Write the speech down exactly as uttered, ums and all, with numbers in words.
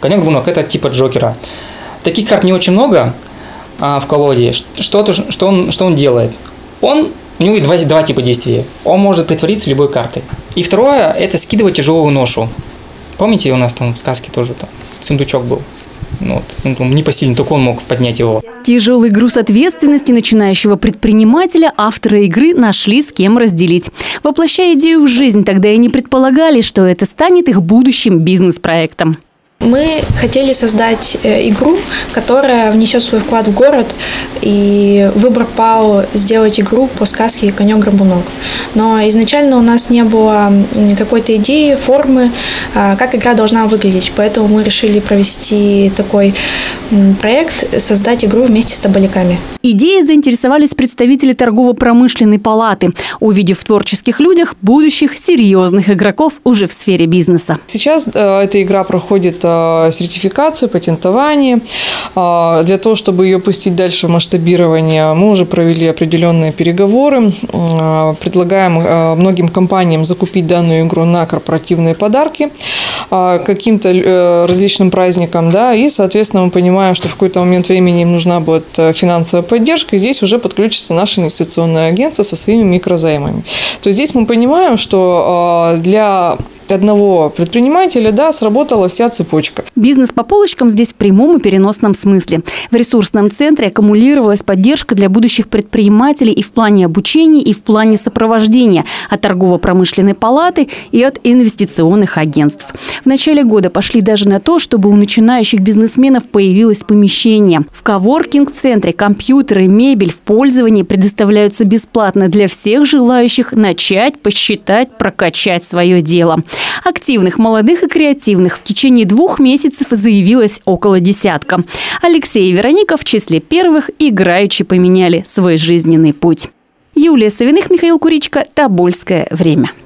Конек-горбунок – это типа Джокера. Таких карт не очень много а, в колоде. Что, что, он, что он делает? Он, у него два, два типа действия. Он может притвориться любой картой. И второе – это скидывать тяжелую ношу. Помните, у нас там в сказке тоже там сундучок был? Ну, вот, он непосильный, только он мог поднять его. Тяжелый груз ответственности начинающего предпринимателя авторы игры нашли с кем разделить. Воплощая идею в жизнь, тогда и не предполагали, что это станет их будущим бизнес-проектом. Мы хотели создать игру, которая внесет свой вклад в город, и выбор пал сделать игру по сказке «Конек-горбунок». Но изначально у нас не было какой-то идеи, формы, как игра должна выглядеть. Поэтому мы решили провести такой проект, создать игру вместе с табаляками. Идеей заинтересовались представители торгово-промышленной палаты, увидев в творческих людях будущих серьезных игроков уже в сфере бизнеса. Сейчас э, эта игра проходит э, сертификацию, патентование. Э, для того, чтобы ее пустить дальше в масштабирование, мы уже провели определенные переговоры. Э, предлагаем э, многим компаниям закупить данную игру на корпоративные подарки э, каким-то э, различным праздникам. Да, и, соответственно, мы понимаем, что в какой-то момент времени им нужна будет финансовая поддержка. И здесь уже подключится наше инвестиционное агентство со своими микрозаймами. То есть здесь мы понимаем, что э, для одного предпринимателя, да, сработала вся цепочка. Бизнес по полочкам здесь в прямом и переносном смысле. В ресурсном центре аккумулировалась поддержка для будущих предпринимателей и в плане обучения, и в плане сопровождения от торгово-промышленной палаты и от инвестиционных агентств. В начале года пошли даже на то, чтобы у начинающих бизнесменов появилось помещение. В коворкинг-центре компьютеры, мебель в пользовании предоставляются бесплатно для всех желающих начать, посчитать, прокачать свое дело. Активных, молодых и креативных в течение двух месяцев заявилось около десятка. Алексей и Вероника в числе первых играючи поменяли свой жизненный путь. Юлия Савиных, Михаил Куричко. Тобольское время.